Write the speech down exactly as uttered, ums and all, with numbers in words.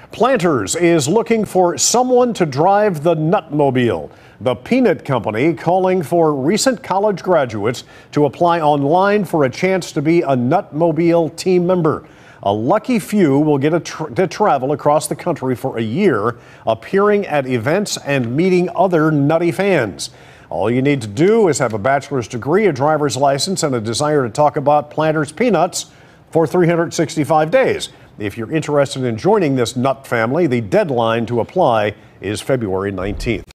Planters is looking for someone to drive the Nutmobile. The peanut company calling for recent college graduates to apply online for a chance to be a Nutmobile team member. A lucky few will get a tr- to travel across the country for a year, appearing at events and meeting other Nutty fans. All you need to do is have a bachelor's degree, a driver's license, and a desire to talk about Planters peanuts for three hundred sixty-five days. If you're interested in joining this nut family, the deadline to apply is February nineteenth.